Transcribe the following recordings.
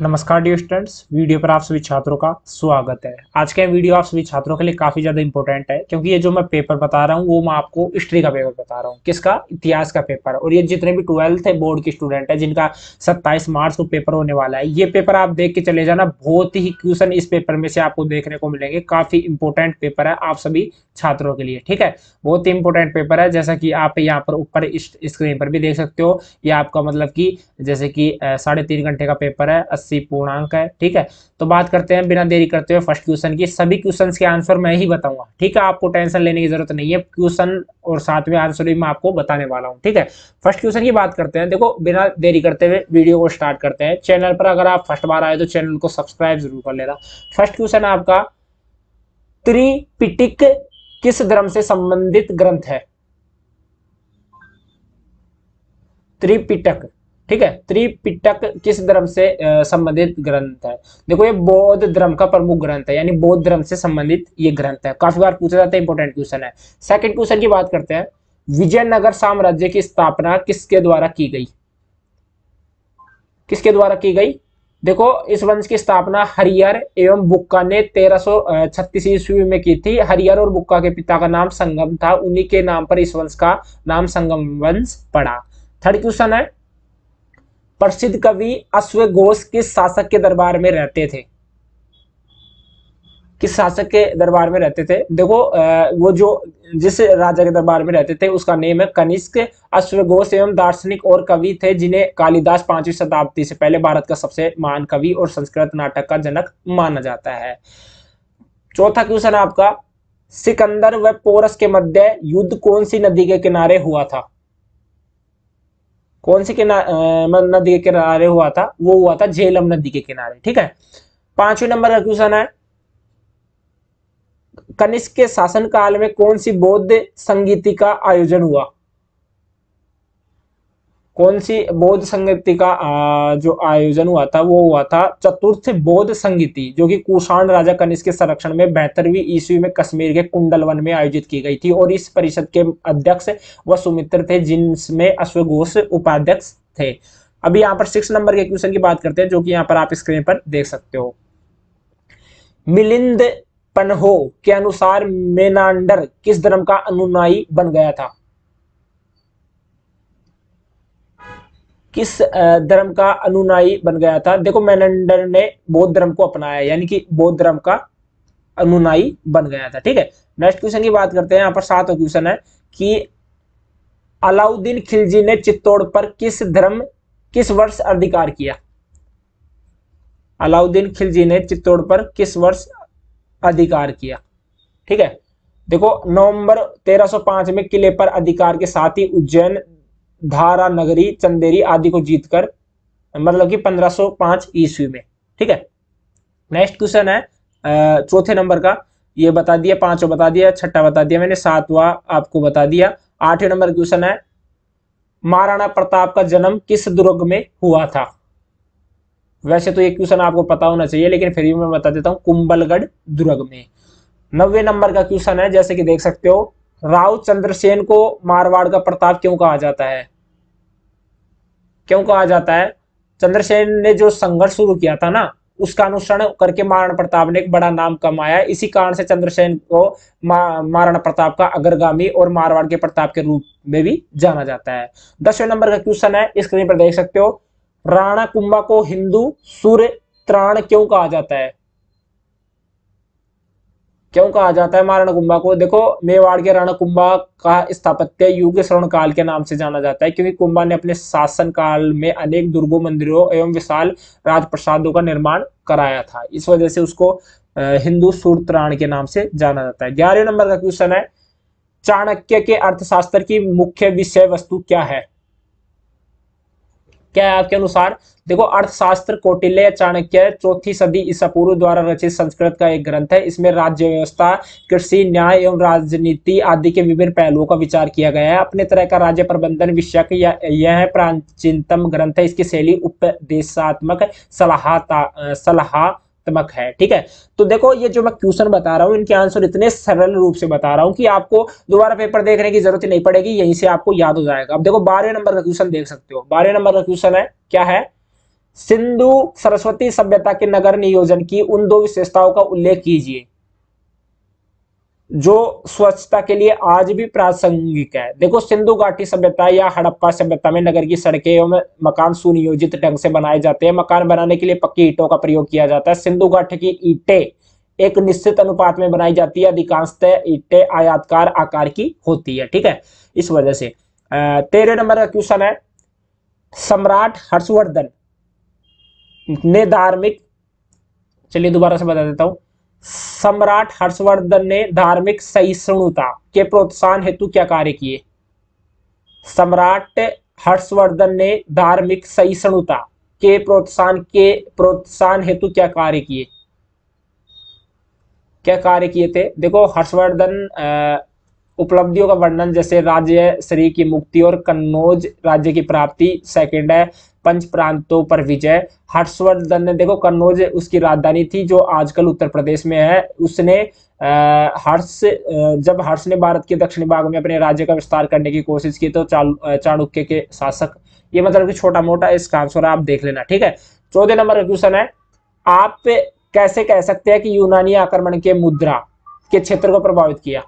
नमस्कार dear students, video पर आप सभी छात्रों का स्वागत है। आज का वीडियो आप सभी छात्रों के लिए काफी ज्यादा इंपॉर्टेंट है, क्योंकि ये जो मैं पेपर बता रहा हूँ वो मैं आपको हिस्ट्री का पेपर बता रहा हूँ। किसका? इतिहास का पेपर। और ये जितने भी 12th है बोर्ड के स्टूडेंट है जिनका 27 मार्च को पेपर होने वाला है, ये पेपर आप देख के चले जाना। बहुत ही क्वेश्चन इस पेपर में से आपको देखने को मिलेंगे। काफी इंपॉर्टेंट पेपर है आप सभी छात्रों के लिए, ठीक है। बहुत ही इंपॉर्टेंट पेपर है, जैसा कि आप यहाँ पर ऊपर स्क्रीन पर भी देख सकते हो। ये आपका मतलब कि जैसे कि 3.5 घंटे का पेपर है, 80 पूर्णांक है, ठीक है। तो बात करते हैं बिना देरी करते हुए फर्स्ट क्वेश्चन की। सभी क्वेश्चंस के आंसर मैं ही बताऊंगा, ठीक है। आपको टेंशन लेने की जरूरत नहीं है, क्वेश्चन और साथ में आंसर भी मैं आपको बताने वाला हूँ, ठीक है। फर्स्ट क्वेश्चन की बात करते हैं। देखो, बिना देरी करते हुए वीडियो को स्टार्ट करते हैं। चैनल पर अगर आप फर्स्ट बार आए तो चैनल को सब्सक्राइब जरूर कर लेना। फर्स्ट क्वेश्चन आपका, त्रिपिटक किस धर्म से संबंधित ग्रंथ है? त्रिपिटक, ठीक है। त्रिपिटक किस धर्म से संबंधित ग्रंथ है? देखो, ये बौद्ध धर्म का प्रमुख ग्रंथ है, यानी बौद्ध धर्म से संबंधित ये ग्रंथ है। काफी बार पूछा जाता है, इंपॉर्टेंट क्वेश्चन है। सेकंड क्वेश्चन की बात करते हैं। विजयनगर साम्राज्य की स्थापना किसके द्वारा की गई? किसके द्वारा की गई? देखो, इस वंश की स्थापना हरिहर एवं बुक्का ने 1336 ईस्वी में की थी। हरिहर और बुक्का के पिता का नाम संगम था, उन्हीं के नाम पर इस वंश का नाम संगम वंश पड़ा। थर्ड क्वेश्चन है, प्रसिद्ध कवि अश्वघोष किस शासक के दरबार में रहते थे? किस शासक के दरबार में रहते थे? देखो, वो जो जिस राजा के दरबार में रहते थे उसका नेम है कनिष्क। अश्वघोष एवं दार्शनिक और कवि थे, जिन्हें कालिदास 5वीं शताब्दी से पहले भारत का सबसे महान कवि और संस्कृत नाटक का जनक माना जाता है। चौथा क्वेश्चन आपका, सिकंदर व पोरस के मध्य युद्ध कौन सी नदी के किनारे हुआ था? कौन सी नदी के किनारे हुआ था? वो हुआ था झेलम नदी के किनारे, ठीक है। 5वें नंबर का क्वेश्चन है, कनिष्क के शासनकाल में कौन सी बौद्ध संगीति का आयोजन हुआ? कौन सी बौद्ध संगीति का जो आयोजन हुआ था वो हुआ था चतुर्थ बौद्ध संगीति, जो कि कुषाण राजा कनिष्क के संरक्षण में 72वीं ईस्वी में कश्मीर के कुंडलवन में आयोजित की गई थी। और इस परिषद के अध्यक्ष वसुमित्र थे, जिनमें अश्वघोष उपाध्यक्ष थे। अभी यहाँ पर 6 नंबर के क्वेश्चन की बात करते हैं, जो कि यहाँ पर आप स्क्रीन पर देख सकते हो। मिलिंद पन्हो के अनुसार मेनांडर किस धर्म का अनुयायी बन गया था? किस धर्म का अनुयायी बन गया था? देखो, मेनांडर ने बौद्ध धर्म को अपनाया, यानी कि बौद्ध धर्म का अनुयायी बन गया था, ठीक है। नेक्स्ट क्वेश्चन की बात करते हैं। यहाँ पर 7वां क्वेश्चन है कि अलाउद्दीन खिलजी ने चित्तौड़ पर किस वर्ष अधिकार किया? अलाउद्दीन खिलजी ने चित्तौड़ पर किस वर्ष अधिकार किया, ठीक है। देखो, नवंबर 1305 में किले पर अधिकार के साथ ही उज्जैन, धारा नगरी, चंदेरी आदि को जीतकर, मतलब कि 1505 ईस्वी में, ठीक है। नेक्स्ट क्वेश्चन है चौथे नंबर का। ये बता दिया, 5वां बता दिया, 6वां बता दिया मैंने, 7वां आपको बता दिया। 8वें नंबर क्वेश्चन है, महाराणा प्रताप का जन्म किस दुर्ग में हुआ था? वैसे तो ये क्वेश्चन आपको पता होना चाहिए, लेकिन फिर भी मैं बता देता हूं, कुंभलगढ़ दुर्ग में। 9वें नंबर का क्वेश्चन है, जैसे कि देख सकते हो, राव चंद्रसेन को मारवाड़ का प्रताप क्यों कहा जाता है? क्यों कहा जाता है? चंद्रसेन ने जो संघर्ष शुरू किया था ना, उसका अनुसरण करके महाराणा प्रताप ने एक बड़ा नाम कमाया। इसी कारण से चंद्रसेन को महाराणा प्रताप का अग्रगामी और मारवाड़ के प्रताप के रूप में भी जाना जाता है। 10वें नंबर का क्वेश्चन है, स्क्रीन पर देख सकते हो, राणा कुंभा को हिंदू सूर्य त्राण क्यों कहा जाता है? क्यों कहा जाता है महाराणा कुंभा को? देखो, मेवाड़ के राणा कुंभा का स्थापत्य युग स्वर्ण काल के नाम से जाना जाता है, क्योंकि कुंभा ने अपने शासन काल में अनेक दुर्गों, मंदिरों एवं विशाल राजप्रसादों का निर्माण कराया था। इस वजह से उसको हिंदू सूर्यत्राण के नाम से जाना जाता है। 11वें नंबर का क्वेश्चन है, चाणक्य के अर्थशास्त्र की मुख्य विषय वस्तु क्या है? क्या है आपके अनुसार? देखो, अर्थशास्त्र कौटिल्य या चाणक्य 4वीं सदी ईसा पूर्व द्वारा रचित संस्कृत का एक ग्रंथ है। इसमें राज्य व्यवस्था, कृषि, न्याय एवं राजनीति आदि के विभिन्न पहलुओं का विचार किया गया है। अपने तरह का राज्य प्रबंधन विषयक यह प्राचीनतम ग्रंथ है। इसकी शैली उपदेशात्मक सलाहात्मक है, ठीक है। तो देखो, ये जो मैं क्वेश्चन बता रहा हूँ, इनके आंसर इतने सरल रूप से बता रहा हूँ कि आपको दोबारा पेपर देखने की जरूरत नहीं पड़ेगी, यहीं से आपको याद हो जाएगा। अब देखो, 12वें नंबर का क्वेश्चन देख सकते हो। 12वें नंबर का क्वेश्चन है, क्या है? सिंधु सरस्वती सभ्यता के नगर नियोजन की उन दो विशेषताओं का उल्लेख कीजिए जो स्वच्छता के लिए आज भी प्रासंगिक है। देखो, सिंधु घाटी सभ्यता या हड़प्पा सभ्यता में नगर की सड़कें एवं मकान सुनियोजित ढंग से बनाए जाते हैं। मकान बनाने के लिए पक्की ईंटों का प्रयोग किया जाता है। सिंधु घाटी की ईंटें एक निश्चित अनुपात में बनाई जाती है। अधिकांशतः ईंटें आयताकार आकार की होती है। ठीक है, इस वजह से 13 नंबर का क्वेश्चन है, सम्राट हर्षवर्धन ने धार्मिक, चलिए दोबारा से बता देता हूं, सम्राट हर्षवर्धन ने धार्मिक सहिष्णुता के प्रोत्साहन हेतु क्या कार्य किए? सम्राट हर्षवर्धन ने धार्मिक सहिष्णुता के प्रोत्साहन हेतु क्या कार्य किए? क्या कार्य किए थे? देखो, हर्षवर्धन उपलब्धियों का वर्णन जैसे राज्य श्री की मुक्ति और कन्नौज राज्य की प्राप्ति। सेकंड है पंच प्रांतों पर विजय। हर्षवर्धन ने, देखो कन्नौज उसकी राजधानी थी जो आजकल उत्तर प्रदेश में है। उसने जब हर्ष ने भारत के दक्षिणी भाग में अपने राज्य का विस्तार करने की कोशिश की तो चाणक्य के शासक, ये मतलब कि छोटा मोटा इसका आंसर आप देख लेना। ठीक है, 14 नंबर का क्वेश्चन है, आप कैसे कह सकते हैं कि यूनानी आक्रमण के मुद्रा के क्षेत्र को प्रभावित किया?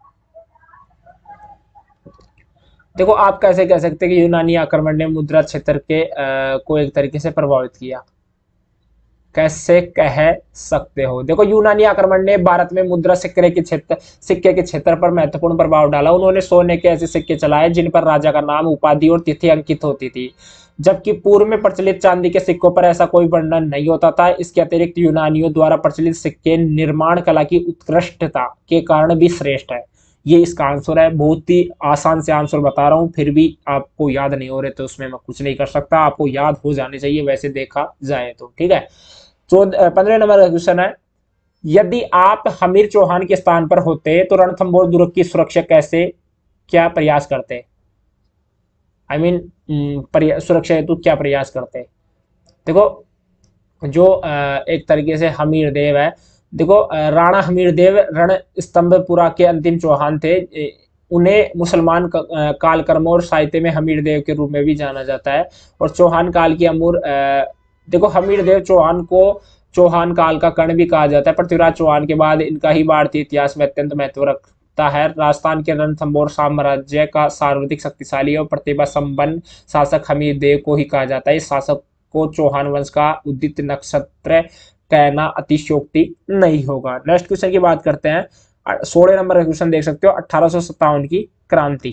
देखो, आप कैसे कह सकते हैं कि यूनानी आक्रमण ने मुद्रा क्षेत्र के को एक तरीके से प्रभावित किया? कैसे कह सकते हो? देखो, यूनानी आक्रमण ने भारत में मुद्रा सिक्के के क्षेत्र पर महत्वपूर्ण प्रभाव डाला। उन्होंने सोने के ऐसे सिक्के चलाए जिन पर राजा का नाम, उपाधि और तिथि अंकित होती थी, जबकि पूर्व में प्रचलित चांदी के सिक्कों पर ऐसा कोई वर्णन नहीं होता था। इसके अतिरिक्त यूनानियों द्वारा प्रचलित सिक्के निर्माण कला की उत्कृष्टता के कारण भी श्रेष्ठ है। ये इसका आंसर है। बहुत ही आसान से आंसर बता रहा हूं, फिर भी आपको याद नहीं हो रहे तो उसमें मैं कुछ नहीं कर सकता, आपको याद हो जाने चाहिए वैसे देखा जाए तो। ठीक है, 15 नंबर का क्वेश्चन है, यदि आप हमीर चौहान के स्थान पर होते तो रणथंभौर दुर्ग की सुरक्षा क्या प्रयास करते? आई मीन सुरक्षा हेतु क्या प्रयास करते? देखो, जो एक तरीके से हमीर देव है, देखो राणा हमीरदेव रणस्तंभपुरा के अंतिम चौहान थे। उन्हें मुसलमान कालक्रमों और साहित्य में हमीरदेव के रूप में भी जाना जाता है। और चौहान काल की अमूर, देखो हमीरदेव चौहान को चौहान काल का कर्ण भी कहा जाता है। पृथ्वीराज चौहान के बाद इनका ही भारतीय इतिहास में अत्यंत महत्व रखता है। राजस्थान के रणथंभौर साम्राज्य का सर्वाधिक शक्तिशाली और प्रतिभा संपन्न शासक हमीरदेव को ही कहा जाता है। इस शासक को चौहान वंश का उदित नक्षत्र कहना अतिशयोक्ति नहीं होगा। नेक्स्ट क्वेश्चन की बात करते हैं, 16 नंबर का क्वेश्चन देख सकते हो, 1857 की क्रांति।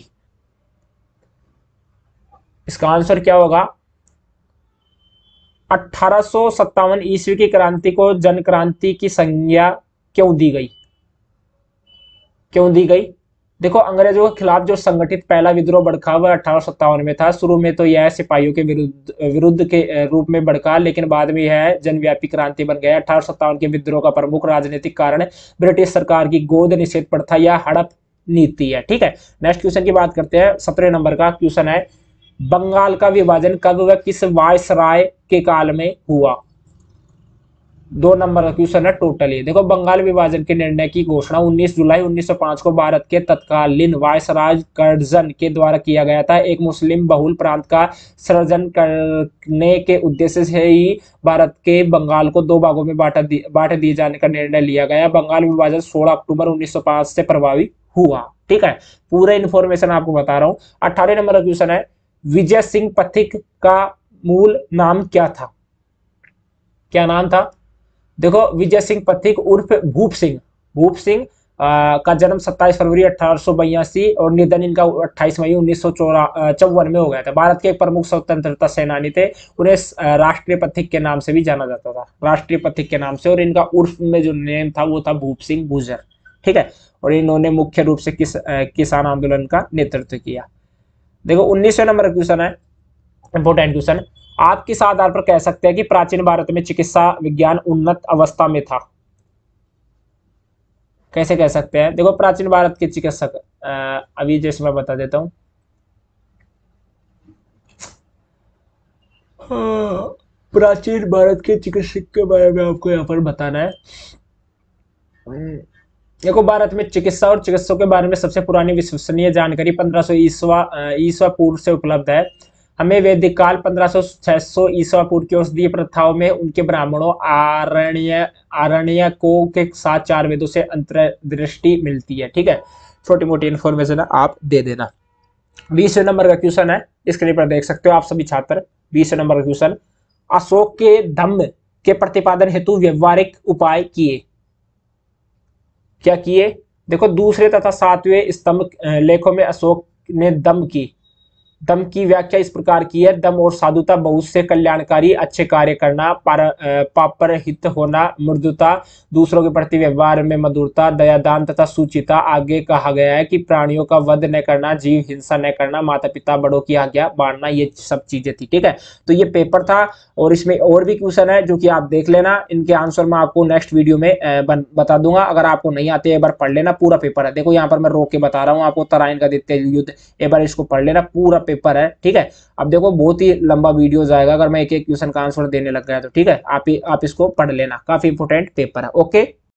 इसका आंसर क्या होगा? 1857 ईस्वी की क्रांति को जन क्रांति की संज्ञा क्यों दी गई? देखो, अंग्रेजों के खिलाफ जो संगठित पहला विद्रोह भड़का वह 1857 में था। शुरू में तो यह सिपाहियों के विरुद्ध के रूप में भड़का, लेकिन बाद में यह जनव्यापी क्रांति बन गया। 1857 के विद्रोह का प्रमुख राजनीतिक कारण ब्रिटिश सरकार की गोद निषेध प्रथा या हड़प नीति है। ठीक है, नेक्स्ट क्वेश्चन की बात करते हैं। 17 नंबर का क्वेश्चन है, बंगाल का विभाजन कब व किस वायसराय के काल में हुआ? 2 नंबर का क्वेश्चन है टोटली। देखो, बंगाल विभाजन के निर्णय की घोषणा 19 जुलाई 1905 को भारत के तत्कालीन वायसराय कर्जन के द्वारा किया गया था। एक मुस्लिम बहुल प्रांत का सृजन करने के उद्देश्य से ही भारत के बंगाल को 2 भागों में बांट दिए जाने का निर्णय लिया गया। बंगाल विभाजन 16 अक्टूबर 1905 से प्रभावी हुआ। ठीक है, पूरे इन्फॉर्मेशन आपको बता रहा हूं। 18 नंबर का क्वेश्चन है, विजय सिंह पथिक का मूल नाम क्या था? क्या नाम था? देखो, विजय सिंह पथिक उर्फ भूप सिंह का जन्म 27 फरवरी 1882 और निधन इनका 28 मई 1954 में हो गया था। भारत के एक प्रमुख स्वतंत्रता सेनानी थे। उन्हें राष्ट्रीय पथिक के नाम से भी जाना जाता था, राष्ट्रीय पथिक के नाम से। और इनका उर्फ में जो नेम था वो था भूप सिंह गुर्जर। ठीक है, और इन्होंने मुख्य रूप से किसान आंदोलन का नेतृत्व किया। देखो, 19वें नंबर का क्वेश्चन है, इंपोर्टेंट क्वेश्चन, आप किस आधार पर कह सकते हैं कि प्राचीन भारत में चिकित्सा विज्ञान उन्नत अवस्था में था? कैसे कह सकते हैं? देखो, प्राचीन भारत के चिकित्सक, अभी जैसे मैं बता देता हूं, प्राचीन भारत के चिकित्सक के बारे में आपको यहाँ पर बताना है। देखो, भारत में चिकित्सा और चिकित्सकों के बारे में सबसे पुरानी विश्वसनीय जानकारी 1500 ईस्वा पूर्व से उपलब्ध है। हमें वैदिक काल 1500-600 ईसा पूर्व की औषधीय प्रथाओं में उनके ब्राह्मणों आरण्यकों के साथ 4 वेदों से अंतर्दृष्टि मिलती है। ठीक है, छोटी मोटी इन्फॉर्मेशन आप दे देना। 20वें नंबर का क्वेश्चन है, स्क्रीन पर देख सकते हो आप सभी छात्र। 20वें नंबर का क्वेश्चन, अशोक के धम्म के प्रतिपादन हेतु व्यवहारिक उपाय किए। क्या किए? देखो, दूसरे तथा 7वें स्तंभ लेखों में अशोक ने दम की व्याख्या इस प्रकार की है, दम और साधुता बहुत से कल्याणकारी अच्छे कार्य करना, पापरहित होना, मृदुता, दूसरों के प्रति व्यवहार में मधुरता, दया, दान तथा सुचिता। आगे कहा गया है कि प्राणियों का वध न करना, जीव हिंसा न करना, माता पिता बड़ों की आज्ञा मानना, ये सब चीजें थी। ठीक है, तो ये पेपर था और इसमें और भी क्वेश्चन है जो कि आप देख लेना। इनके आंसर मैं आपको नेक्स्ट वीडियो में बता दूंगा। अगर आपको नहीं आते एक बार पढ़ लेना, पूरा पेपर है। देखो यहाँ पर मैं रोक के बता रहा हूँ आपको, तराइन का द्वितीय युद्ध, एक बार इसको पढ़ लेना, पूरा पेपर है। ठीक है, अब देखो बहुत ही लंबा वीडियो जाएगा अगर मैं एक एक क्वेश्चन का आंसर देने लग गया तो। ठीक है, आप इसको पढ़ लेना, काफी इंपोर्टेंट पेपर है। ओके।